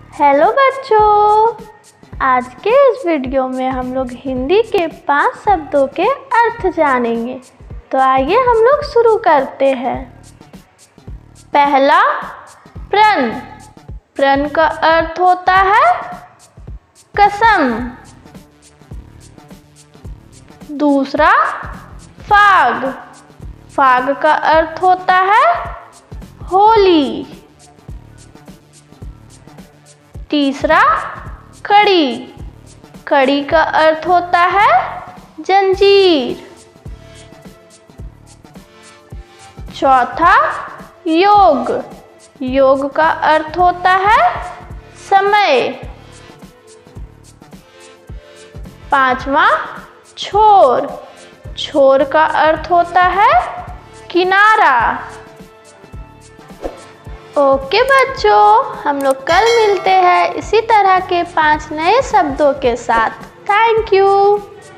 Hello बच्चों, आज के इस वीडियो में हम लोग हिंदी के 5 शब्दों के अर्थ जानेंगे। तो आइए हम लोग शुरू करते हैं। पहला, प्रण। प्रण का अर्थ होता है कसम। दूसरा, फाग। फाग का अर्थ होता है होली। तीसरा, कड़ी। कड़ी का अर्थ होता है जंजीर। चौथा, योग। योग का अर्थ होता है समय। पांचवा, छोर। छोर का अर्थ होता है किनारा। ओके बच्चों, हम लोग कल मिलते हैं इसी तरह के 5 नए शब्दों के साथ। Thank you.